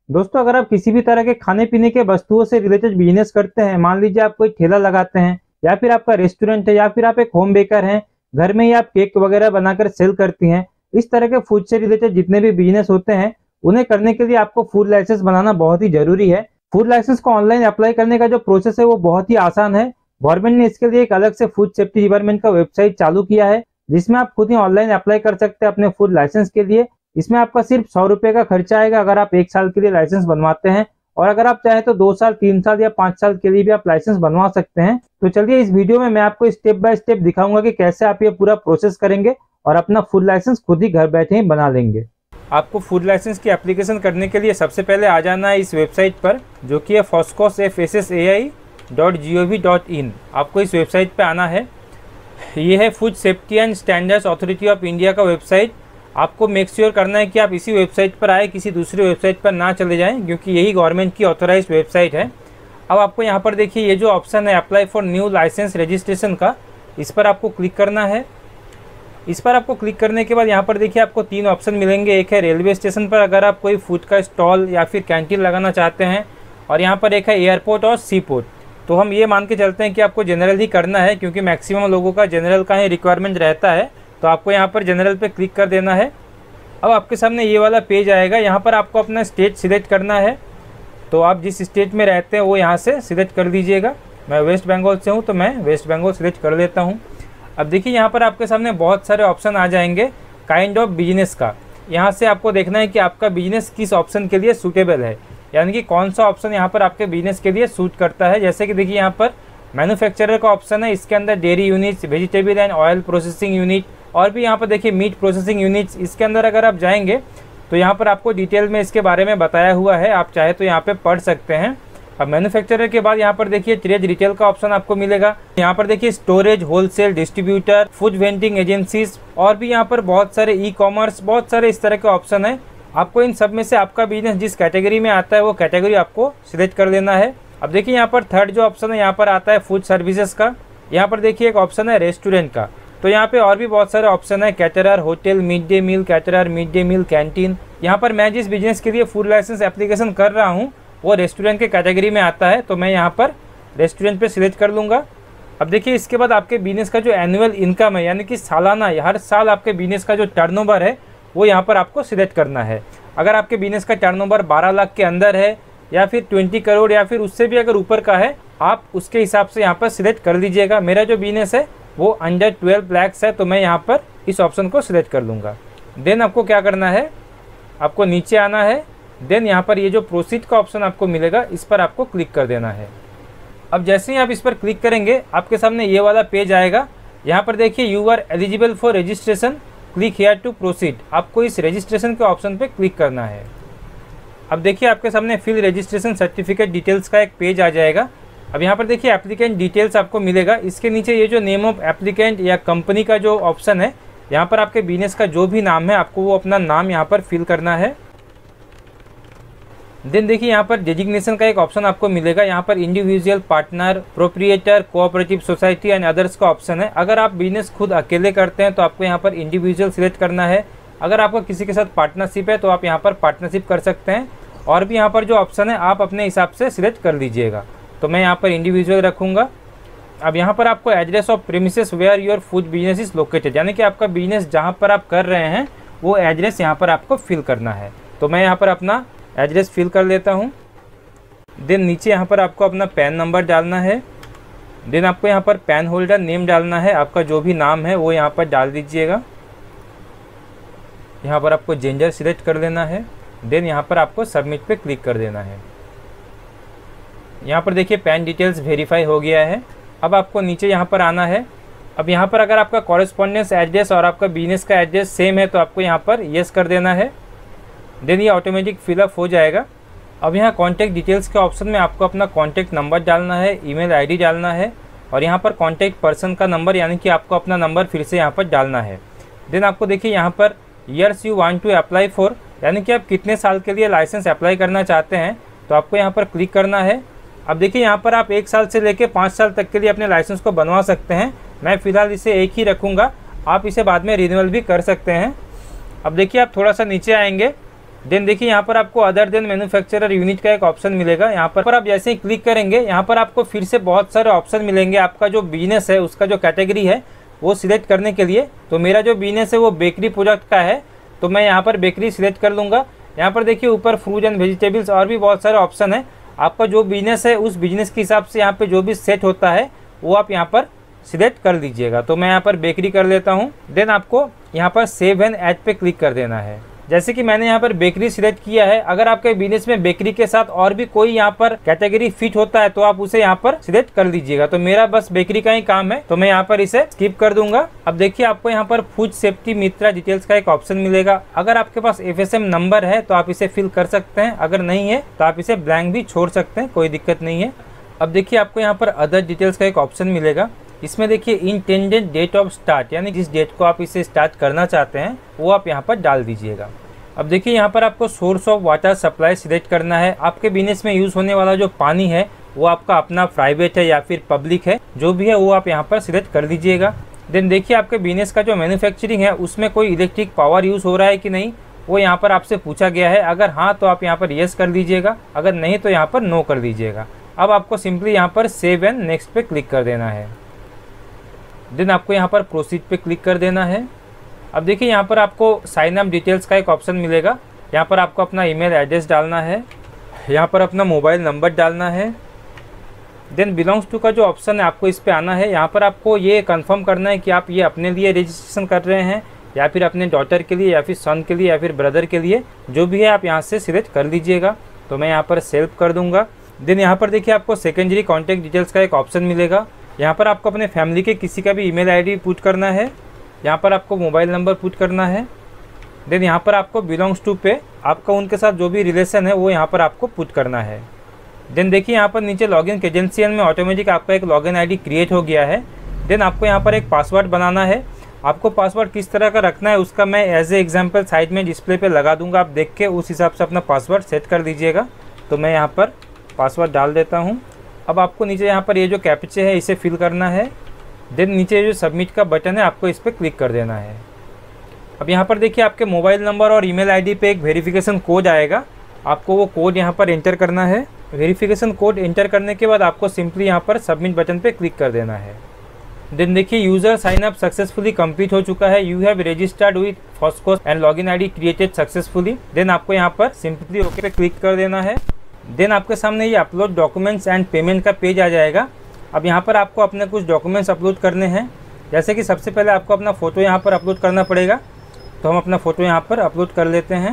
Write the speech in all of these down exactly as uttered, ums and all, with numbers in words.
दोस्तों, अगर आप किसी भी तरह के खाने पीने के वस्तुओं से रिलेटेड बिजनेस करते हैं, मान लीजिए आप कोई ठेला लगाते हैं या फिर आपका रेस्टोरेंट है या फिर आप एक होम बेकर हैं, घर में ही आप केक वगैरह बनाकर सेल करती हैं, इस तरह के फूड से रिलेटेड जितने भी बिजनेस होते हैं उन्हें करने के लिए आपको फूड लाइसेंस बनाना बहुत ही जरूरी है। फूड लाइसेंस को ऑनलाइन अप्लाई करने का जो प्रोसेस है वो बहुत ही आसान है। गवर्नमेंट ने इसके लिए एक अलग से फूड सेफ्टी डिपार्टमेंट का वेबसाइट चालू किया है, जिसमें आप खुद ही ऑनलाइन अप्लाई कर सकते हैं अपने फूड लाइसेंस के लिए। इसमें आपका सिर्फ सौ रुपए का खर्चा आएगा अगर आप एक साल के लिए लाइसेंस बनवाते हैं, और अगर आप चाहें तो दो साल, तीन साल या पांच साल के लिए भी आप लाइसेंस बनवा सकते हैं। तो चलिए इस वीडियो में मैं आपको स्टेप बाय स्टेप दिखाऊंगा कि कैसे आप ये पूरा प्रोसेस करेंगे और अपना फूड लाइसेंस खुद ही घर बैठे ही बना लेंगे। आपको फूड लाइसेंस की एप्लीकेशन करने के लिए सबसे पहले आ जाना है इस वेबसाइट पर, जो कि है FoSCoS F S S A I dot G O V dot in. आपको इस वेबसाइट पे आना है। ये है food safety and standards authority of India का वेबसाइट। आपको मेक श्योर करना है कि आप इसी वेबसाइट पर आए, किसी दूसरी वेबसाइट पर ना चले जाएं, क्योंकि यही गवर्नमेंट की ऑथोराइज्ड वेबसाइट है। अब आपको यहाँ पर देखिए ये जो ऑप्शन है apply for new licence registration का, इस पर आपको क्लिक करना है। इस पर आपको क्लिक करने के बाद यहाँ पर देखिए आपको तीन ऑप्शन मिलेंगे। एक है रेलवे स्टेशन पर अगर आप कोई फूड का स्टॉल या फिर कैंटीन लगाना चाहते हैं, और यहाँ पर एक है एयरपोर्ट और सी पोर्ट। तो हम ये मान के चलते हैं कि आपको जनरल ही करना है, क्योंकि मैक्सिमम लोगों का जनरल का ही रिक्वायरमेंट रहता है। तो आपको यहाँ पर जनरल पे क्लिक कर देना है। अब आपके सामने ये वाला पेज आएगा। यहाँ पर आपको अपना स्टेट सिलेक्ट करना है। तो आप जिस स्टेट में रहते हैं वो यहाँ से सिलेक्ट कर दीजिएगा। मैं वेस्ट बंगाल से हूँ तो मैं वेस्ट बंगाल सिलेक्ट कर लेता हूँ। अब देखिए यहाँ पर आपके सामने बहुत सारे ऑप्शन आ जाएंगे काइंड ऑफ बिजनेस का। यहाँ से आपको देखना है कि आपका बिजनेस किस ऑप्शन के लिए सूटेबल है, यानी कि कौन सा ऑप्शन यहाँ पर आपके बिजनेस के लिए सूट करता है। जैसे कि देखिए यहाँ पर मैन्युफैक्चरर का ऑप्शन है, इसके अंदर dairy units, vegetable and oil processing unit, और भी यहाँ पर देखिए मीट प्रोसेसिंग यूनिट्स। इसके अंदर अगर आप जाएंगे तो यहाँ पर आपको डिटेल में इसके बारे में बताया हुआ है, आप चाहे तो यहाँ पे पढ़ सकते हैं। अब मैन्युफैक्चरर के बाद यहाँ पर देखिए ट्रेड रिटेल का ऑप्शन आपको मिलेगा। यहाँ पर देखिए storage, wholesale, distributor, food vending agencies, और भी यहाँ पर बहुत सारे ई कॉमर्स, बहुत सारे इस तरह के ऑप्शन है। आपको इन सब में से आपका बिजनेस जिस कैटेगरी में आता है वो कैटेगरी आपको सिलेक्ट कर लेना है। अब देखिए यहाँ पर थर्ड जो ऑप्शन है यहाँ पर आता है फूड सर्विसेज का। यहाँ पर देखिए एक ऑप्शन है रेस्टोरेंट का। तो यहाँ पे और भी बहुत सारे ऑप्शन है, caterer, hotel, mid day meal caterer, mid day meal canteen. यहाँ पर मैं जिस बिजनेस के लिए फूड लाइसेंस एप्लीकेशन कर रहा हूँ वो रेस्टोरेंट के कैटेगरी में आता है, तो मैं यहाँ पर रेस्टोरेंट पे सिलेक्ट कर लूँगा। अब देखिए इसके बाद आपके बिजनेस का जो एनुअल इनकम है, यानी कि सालाना, हर साल आपके बिजनेस का जो टर्नओवर है वो यहाँ पर आपको सिलेक्ट करना है। अगर आपके बिजनेस का टर्नओवर बारह लाख के अंदर है या फिर बीस करोड़ या फिर उससे भी अगर ऊपर का है, आप उसके हिसाब से यहाँ पर सिलेक्ट कर लीजिएगा। मेरा जो बिजनेस है वो अंडर ट्वेल्व लैक्स है, तो मैं यहाँ पर इस ऑप्शन को सिलेक्ट कर लूँगा। देन आपको क्या करना है, आपको नीचे आना है। देन यहाँ पर ये जो प्रोसीड का ऑप्शन आपको मिलेगा, इस पर आपको क्लिक कर देना है। अब जैसे ही आप इस पर क्लिक करेंगे आपके सामने ये वाला पेज आएगा। यहाँ पर देखिए you are eligible for registration, click here to proceed. आपको इस रजिस्ट्रेशन के ऑप्शन पे क्लिक करना है। अब देखिए आपके सामने फिल रजिस्ट्रेशन सर्टिफिकेट डिटेल्स का एक पेज आ जाएगा। अब यहाँ पर देखिए एप्लीकेंट डिटेल्स आपको मिलेगा। इसके नीचे ये जो नेम ऑफ एप्लीकेंट या कंपनी का जो ऑप्शन है, यहाँ पर आपके बिजनेस का जो भी नाम है आपको वो अपना नाम यहाँ पर फिल करना है। देन देखिए यहाँ पर डेजिग्नेशन का एक ऑप्शन आपको मिलेगा। यहाँ पर individual, partner, proprietor, cooperative society and others का ऑप्शन है। अगर आप बिजनेस खुद अकेले करते हैं तो आपको यहाँ पर इंडिविजुअल सिलेक्ट करना है। अगर आपका किसी के साथ पार्टनरशिप है तो आप यहाँ पर पार्टनरशिप कर सकते हैं। और भी यहाँ पर जो ऑप्शन है आप अपने हिसाब से सिलेक्ट कर लीजिएगा। तो मैं यहाँ पर इंडिविजुअल रखूँगा। अब यहाँ पर आपको address of premises where your food business is located, यानी कि आपका बिजनेस जहाँ पर आप कर रहे हैं वो एड्रेस यहाँ पर आपको फिल करना है। तो मैं यहाँ पर अपना एड्रेस फिल कर लेता हूँ। देन नीचे यहाँ पर आपको अपना पैन नंबर डालना है। देन आपको यहाँ पर पैन होल्डर नेम डालना है, आपका जो भी नाम है वो यहाँ पर डाल दीजिएगा। यहाँ पर आपको जेंडर सिलेक्ट कर लेना है। देन यहाँ पर आपको सबमिट पे क्लिक कर देना है। यहाँ पर देखिए पैन डिटेल्स वेरीफाई हो गया है। अब आपको नीचे यहाँ पर आना है। अब यहाँ पर अगर आपका कॉरेस्पॉन्डेंस एड्रेस और आपका बिजनेस का एड्रेस सेम है तो आपको यहाँ पर येस कर देना है। देन ये ऑटोमेटिक फिलअप हो जाएगा। अब यहाँ कॉन्टैक्ट डिटेल्स के ऑप्शन में आपको अपना कॉन्टैक्ट नंबर डालना है, ईमेल आईडी डालना है, और यहाँ पर कॉन्टैक्ट पर्सन का नंबर, यानी कि आपको अपना नंबर फिर से यहाँ पर डालना है। देन आपको देखिए यहाँ पर years you want to apply for, यानी कि आप कितने साल के लिए लाइसेंस अप्लाई करना चाहते हैं, तो आपको यहाँ पर क्लिक करना है। अब देखिए यहाँ पर आप एक साल से लेकर पाँच साल तक के लिए अपने लाइसेंस को बनवा सकते हैं। मैं फ़िलहाल इसे एक ही रखूँगा, आप इसे बाद में रिन्यूअल भी कर सकते हैं। अब देखिए आप थोड़ा सा नीचे आएंगे देन देखिए यहाँ पर आपको अदर देन मैन्युफैक्चरर यूनिट का एक ऑप्शन मिलेगा। यहाँ पर आप जैसे ही क्लिक करेंगे यहाँ पर आपको फिर से बहुत सारे ऑप्शन मिलेंगे। आपका जो बिजनेस है उसका जो कैटेगरी है वो सिलेक्ट करने के लिए, तो मेरा जो बिजनेस है वो बेकरी प्रोडक्ट का है, तो मैं यहाँ पर बेकरी सिलेक्ट कर लूँगा। यहाँ पर देखिए ऊपर फ्रूट एंड वेजिटेबल्स और भी बहुत सारे ऑप्शन है। आपका जो बिजनेस है उस बिजनेस के हिसाब से यहाँ पे जो भी सेट होता है वो आप यहाँ पर सिलेक्ट कर लीजिएगा। तो मैं यहाँ पर बेकरी कर लेता हूँ। देन आपको यहाँ पर सेव एंड ऐड पे क्लिक कर देना है। जैसे कि मैंने यहाँ पर बेकरी सिलेक्ट किया है, अगर आपके बिजनेस में बेकरी के साथ और भी कोई यहाँ पर कैटेगरी फिट होता है तो आप उसे यहाँ पर सिलेक्ट कर लीजिएगा। तो मेरा बस बेकरी का ही काम है, तो मैं यहाँ पर इसे स्किप कर दूंगा। अब देखिए आपको यहाँ पर फूड सेफ्टी मित्रा डिटेल्स का एक ऑप्शन मिलेगा। अगर आपके पास एफ एस एम नंबर है तो आप इसे फिल कर सकते हैं, अगर नहीं है तो आप इसे ब्लैंक भी छोड़ सकते हैं, कोई दिक्कत नहीं है। अब देखिए आपको यहाँ पर अदर डिटेल्स का एक ऑप्शन मिलेगा। इसमें देखिए इंटेंडेड डेट ऑफ स्टार्ट, यानी जिस डेट को आप इसे स्टार्ट करना चाहते हैं वो आप यहाँ पर डाल दीजिएगा। अब देखिए यहाँ पर आपको source of water supply select करना है। आपके बिजनेस में यूज़ होने वाला जो पानी है वो आपका अपना प्राइवेट है या फिर पब्लिक है, जो भी है वो आप यहाँ पर सिलेक्ट कर दीजिएगा। देन देखिए आपके बिजनेस का जो मैन्युफैक्चरिंग है उसमें कोई इलेक्ट्रिक पावर यूज़ हो रहा है कि नहीं, वो यहाँ पर आपसे पूछा गया है। अगर हाँ तो आप यहाँ पर येस कर दीजिएगा, अगर नहीं तो यहाँ पर नो कर दीजिएगा। अब आपको सिंपली यहाँ पर सेव एंड नेक्स्ट पे क्लिक कर देना है। देन आपको यहाँ पर प्रोसीड पे क्लिक कर देना है। अब देखिए यहाँ पर आपको साइन अप डिटेल्स का एक ऑप्शन मिलेगा। यहाँ पर आपको अपना ईमेल एड्रेस डालना है, यहाँ पर अपना मोबाइल नंबर डालना है। देन बिलोंग्स टू का जो ऑप्शन है आपको इस पे आना है। यहाँ पर आपको ये कंफर्म करना है कि आप ये अपने लिए रजिस्ट्रेशन कर रहे हैं या फिर अपने डॉटर के लिए या फिर सन के लिए या फिर ब्रदर के लिए, जो भी है आप यहाँ से सिलेक्ट कर लीजिएगा। तो मैं यहाँ पर सेव कर दूँगा। देन यहाँ पर देखिए आपको सेकेंडरी कॉन्टैक्ट डिटेल्स का एक ऑप्शन मिलेगा। यहाँ पर आपको अपने फैमिली के किसी का भी ईमेल आईडी पुट करना है, यहाँ पर आपको मोबाइल नंबर पुट करना है। देन यहाँ पर आपको बिलोंग्स टू पे आपका उनके साथ जो भी रिलेशन है वो यहाँ पर आपको पुट करना है। देन देखिए यहाँ पर नीचे लॉगिन क्रेडेंशियल में ऑटोमेटिक आपका एक लॉगिन आईडी क्रिएट हो गया है। देन आपको यहाँ पर एक पासवर्ड बनाना है। आपको पासवर्ड किस तरह का रखना है उसका मैं एज ए एग्जाम्पल साइड में डिस्प्ले पे लगा दूंगा, आप देख के उस हिसाब से अपना पासवर्ड सेट कर दीजिएगा। तो मैं यहाँ पर पासवर्ड डाल देता हूँ। अब आपको नीचे यहाँ पर ये जो कैप्चे है इसे फिल करना है। देन नीचे जो सबमिट का बटन है आपको इस पर क्लिक कर देना है। अब यहाँ पर देखिए आपके मोबाइल नंबर और ईमेल आईडी पे एक वेरिफिकेशन कोड आएगा, आपको वो कोड यहाँ पर एंटर करना है। वेरिफिकेशन कोड एंटर करने के बाद आपको सिंपली यहाँ पर सबमिट बटन पे क्लिक कर देना है। देन देखिए user sign up successfully complete हो चुका है। You have registered with FoSCo and login ID created successfully. Then आपको यहाँ पर सिंपली ओके पे क्लिक कर देना है। देन आपके सामने ये अपलोड डॉक्यूमेंट्स एंड पेमेंट का पेज आ जाएगा। अब यहाँ पर आपको अपने कुछ डॉक्यूमेंट्स अपलोड करने हैं। जैसे कि सबसे पहले आपको अपना फ़ोटो यहाँ पर अपलोड करना पड़ेगा, तो हम अपना फ़ोटो यहाँ पर अपलोड कर लेते हैं।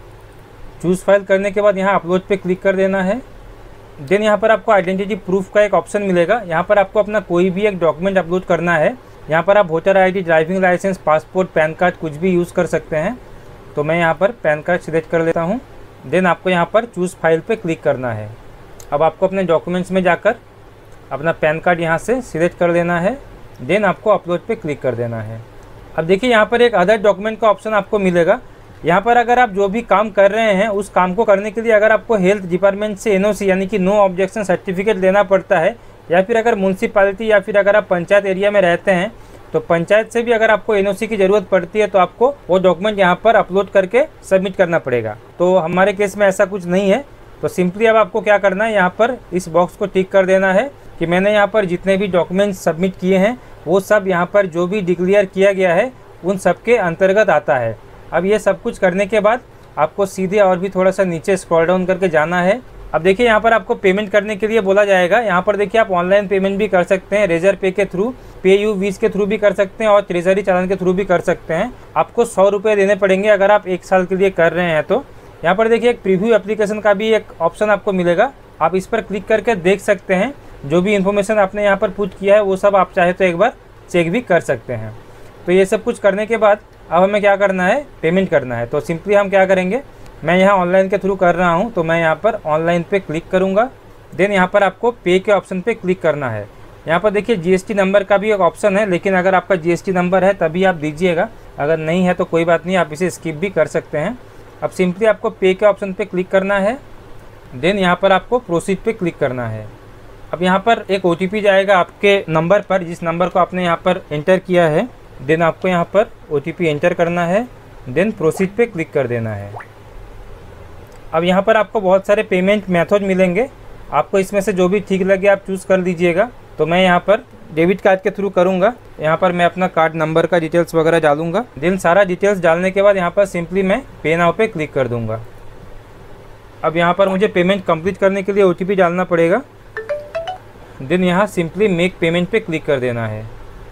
चूज़ फाइल करने के बाद यहाँ अपलोड पे क्लिक कर देना है। देन यहाँ पर आपको आइडेंटिटी प्रूफ का एक ऑप्शन मिलेगा। यहाँ पर आपको अपना कोई भी एक डॉक्यूमेंट अपलोड करना है। यहाँ पर आप voter I D, driving licence, passport, PAN card कुछ भी यूज़ कर सकते हैं। तो मैं यहाँ पर पैन कार्ड सिलेक्ट कर लेता हूँ। देन आपको यहाँ पर चूज़ फाइल पे क्लिक करना है। अब आपको अपने डॉक्यूमेंट्स में जाकर अपना पैन कार्ड यहाँ से सिलेक्ट कर लेना है। देन आपको अपलोड पे क्लिक कर देना है। अब देखिए यहाँ पर एक अदर डॉक्यूमेंट का ऑप्शन आपको मिलेगा। यहाँ पर अगर आप जो भी काम कर रहे हैं उस काम को करने के लिए अगर आपको हेल्थ डिपार्टमेंट से एन ओ सी यानी कि नो ऑब्जेक्शन सर्टिफिकेट लेना पड़ता है, या फिर अगर म्यूनसिपालिटी या फिर अगर आप पंचायत एरिया में रहते हैं तो पंचायत से भी अगर आपको एन ओ सी की ज़रूरत पड़ती है तो आपको वो डॉक्यूमेंट यहाँ पर अपलोड करके सबमिट करना पड़ेगा। तो हमारे केस में ऐसा कुछ नहीं है। तो सिंपली अब आपको क्या करना है, यहाँ पर इस बॉक्स को टिक कर देना है कि मैंने यहाँ पर जितने भी डॉक्यूमेंट्स सबमिट किए हैं वो सब यहाँ पर जो भी डिक्लेयर किया गया है उन सब के अंतर्गत आता है। अब ये सब कुछ करने के बाद आपको सीधे और भी थोड़ा सा नीचे स्क्रॉल डाउन करके जाना है। अब देखिए यहाँ पर आपको पेमेंट करने के लिए बोला जाएगा। यहाँ पर देखिए आप ऑनलाइन पेमेंट भी कर सकते हैं, रेजर पे के थ्रू, पे यू वीज के थ्रू भी कर सकते हैं और ट्रेजरी चालान के थ्रू भी कर सकते हैं। आपको सौ रुपये देने पड़ेंगे अगर आप एक साल के लिए कर रहे हैं तो। यहाँ पर देखिए एक प्रीव्यू एप्लीकेशन का भी एक ऑप्शन आपको मिलेगा, आप इस पर क्लिक करके देख सकते हैं जो भी इन्फॉर्मेशन आपने यहाँ पर पुट किया है वो सब आप चाहे तो एक बार चेक भी कर सकते हैं। तो ये सब कुछ करने के बाद अब हमें क्या करना है, पेमेंट करना है। तो सिंपली हम क्या करेंगे, मैं यहाँ ऑनलाइन के थ्रू कर रहा हूँ तो मैं यहाँ पर ऑनलाइन पे क्लिक करूँगा। देन यहाँ पर आपको पे के ऑप्शन पे क्लिक करना है। यहाँ पर देखिए जीएसटी नंबर का भी एक ऑप्शन है, लेकिन अगर आपका जीएसटी नंबर है तभी आप दीजिएगा, अगर नहीं है तो कोई बात नहीं, आप इसे स्किप भी कर सकते हैं। अब सिंपली आपको पे के ऑप्शन पे क्लिक करना है। देन यहाँ पर आपको प्रोसीड पे क्लिक करना है। अब यहाँ पर एक ओ टी पी जाएगा आपके नंबर पर, जिस नंबर को आपने यहाँ पर एंटर किया है। देन आपको यहाँ पर ओ टी पी एंटर करना है। देन प्रोसीड पे क्लिक कर देना है। अब यहाँ पर आपको बहुत सारे पेमेंट मेथड मिलेंगे, आपको इसमें से जो भी ठीक लगे आप चूज़ कर लीजिएगा। तो मैं यहाँ पर डेबिट कार्ड के थ्रू करूँगा। यहाँ पर मैं अपना कार्ड नंबर का डिटेल्स वगैरह डालूंगा। देन सारा डिटेल्स डालने के बाद यहाँ पर सिंपली मैं पे नाउ पे क्लिक कर दूंगा। अब यहाँ पर मुझे पेमेंट कंप्लीट करने के लिए ओ टी पी डालना पड़ेगा। देन यहाँ सिंपली मेक पेमेंट पे क्लिक कर देना है।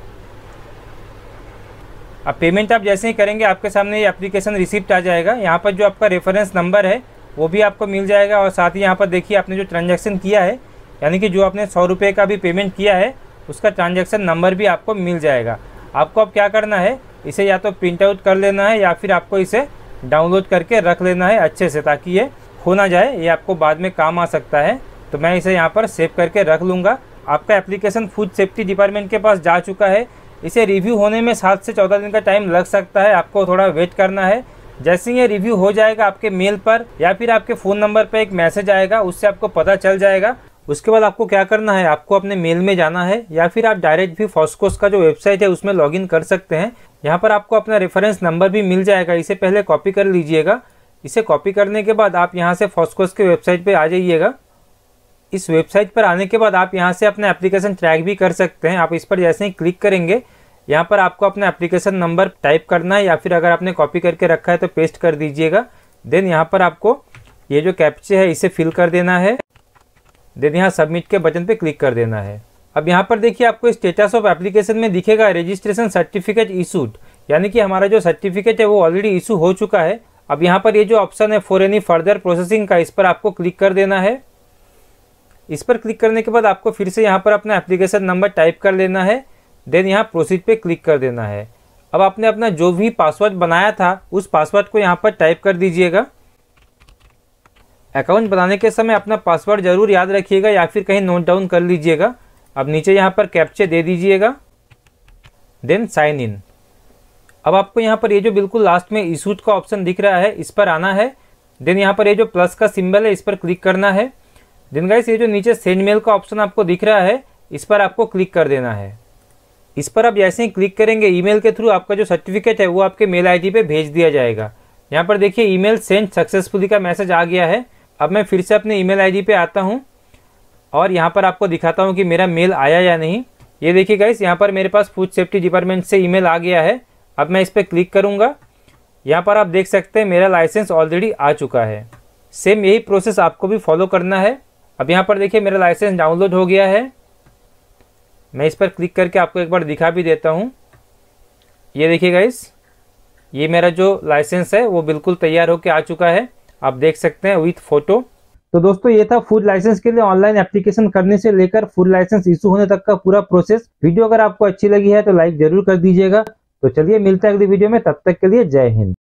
अब पेमेंट आप जैसे ही करेंगे आपके सामने ये एप्लीकेशन रिसिप्ट आ जाएगा। यहाँ पर जो आपका रेफरेंस नंबर है वो भी आपको मिल जाएगा, और साथ ही यहाँ पर देखिए आपने जो ट्रांजैक्शन किया है, यानी कि जो आपने सौ रुपये का भी पेमेंट किया है उसका ट्रांजैक्शन नंबर भी आपको मिल जाएगा। आपको अब क्या करना है, इसे या तो प्रिंट आउट कर लेना है या फिर आपको इसे डाउनलोड करके रख लेना है अच्छे से, ताकि ये खो ना जाए, ये आपको बाद में काम आ सकता है। तो मैं इसे यहाँ पर सेव करके रख लूँगा। आपका एप्लीकेशन फूड सेफ्टी डिपार्टमेंट के पास जा चुका है। इसे रिव्यू होने में सात से चौदह दिन का टाइम लग सकता है, आपको थोड़ा वेट करना है। जैसे ही ये रिव्यू हो जाएगा आपके मेल पर या फिर आपके फ़ोन नंबर पर एक मैसेज आएगा, उससे आपको पता चल जाएगा। उसके बाद आपको क्या करना है, आपको अपने मेल में जाना है या फिर आप डायरेक्ट भी फॉस्कोस का जो वेबसाइट है उसमें लॉगिन कर सकते हैं। यहाँ पर आपको अपना रेफरेंस नंबर भी मिल जाएगा, इसे पहले कॉपी कर लीजिएगा। इसे कॉपी करने के बाद आप यहाँ से फॉस्कोस के वेबसाइट पर आ जाइएगा। इस वेबसाइट पर आने के बाद आप यहाँ से अपना एप्लीकेशन ट्रैक भी कर सकते हैं। आप इस पर जैसे ही क्लिक करेंगे यहाँ पर आपको अपना एप्लीकेशन नंबर टाइप करना है, या फिर अगर आपने कॉपी करके रखा है तो पेस्ट कर दीजिएगा। देन यहाँ पर आपको ये जो कैप्चे है इसे फिल कर देना है। देन यहाँ सबमिट के बटन पे क्लिक कर देना है। अब यहाँ पर देखिए आपको स्टेटस ऑफ एप्लीकेशन में दिखेगा रजिस्ट्रेशन सर्टिफिकेट इशूड, यानी कि हमारा जो सर्टिफिकेट है वो ऑलरेडी इशू हो चुका है। अब यहाँ पर ये जो ऑप्शन है फॉर एनी फर्दर प्रोसेसिंग का, इस पर आपको क्लिक कर देना है। इस पर क्लिक करने के बाद आपको फिर से यहाँ पर अपना एप्लीकेशन नंबर टाइप कर लेना है। देन यहाँ प्रोसीड पे क्लिक कर देना है। अब आपने अपना जो भी पासवर्ड बनाया था उस पासवर्ड को यहाँ पर टाइप कर दीजिएगा। अकाउंट बनाने के समय अपना पासवर्ड जरूर याद रखिएगा या फिर कहीं नोट डाउन कर लीजिएगा। अब नीचे यहाँ पर कैप्चे दे दीजिएगा। Then sign in. अब आपको यहाँ पर ये जो बिल्कुल लास्ट में इशूड का ऑप्शन दिख रहा है इस पर आना है। देन यहाँ पर ये जो प्लस का सिंबल है इस पर क्लिक करना है। देन गाइस ये जो नीचे सेंड मेल का ऑप्शन आपको दिख रहा है इस पर आपको क्लिक कर देना है। इस पर आप जैसे ही क्लिक करेंगे ईमेल के थ्रू आपका जो सर्टिफिकेट है वो आपके मेल आईडी पे भेज दिया जाएगा। यहाँ पर देखिए ईमेल सेंड सक्सेसफुली का मैसेज आ गया है। अब मैं फिर से अपने ईमेल आईडी पे आता हूँ और यहाँ पर आपको दिखाता हूँ कि मेरा मेल आया या नहीं। ये देखिए गाइस यहाँ पर मेरे पास फूड सेफ्टी डिपार्टमेंट से ईमेल आ गया है। अब मैं इस पर क्लिक करूँगा। यहाँ पर आप देख सकते हैं मेरा लाइसेंस ऑलरेडी आ चुका है। सेम यही प्रोसेस आपको भी फॉलो करना है। अब यहाँ पर देखिए मेरा लाइसेंस डाउनलोड हो गया है। मैं इस पर क्लिक करके आपको एक बार दिखा भी देता हूँ। ये देखिए गाइस ये मेरा जो लाइसेंस है वो बिल्कुल तैयार होके आ चुका है, आप देख सकते हैं विथ फोटो। तो दोस्तों ये था फूड लाइसेंस के लिए ऑनलाइन एप्लीकेशन करने से लेकर फूड लाइसेंस इशू होने तक का पूरा प्रोसेस। वीडियो अगर आपको अच्छी लगी है तो लाइक जरूर कर दीजिएगा। तो चलिए मिलते हैं अगली वीडियो में, तब तक के लिए जय हिंद।